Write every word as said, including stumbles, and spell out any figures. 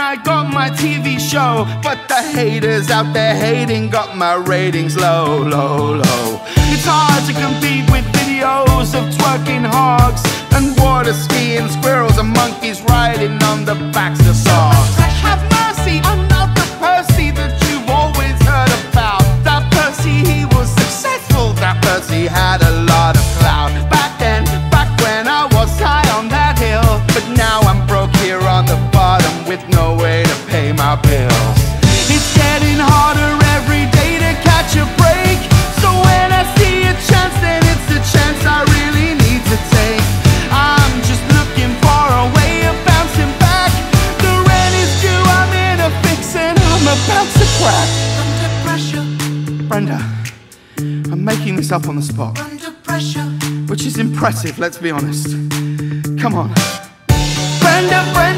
I got my T V show, but the haters out there hating got my ratings low, low, low. It's hard to compete with videos of twerking hogs and water skiing squirrels and monkeys riding on the backs of dogs. Have mercy on the Percy that you've always heard about. That Percy, he was successful. That Percy had a lot of clout. Back then, back when I was high on that hill. But now I'm broke here on the bottom with no way to pay my bills. It's getting harder every day to catch a break. So when I see a chance, then it's the chance I really need to take. I'm just looking for a way of bouncing back. The rent is due, I'm in a fix and I'm about to crack. Under pressure. Brenda, I'm making this up on the spot. Under pressure. Which is impressive, let's be honest. Come on. Brenda, Brenda.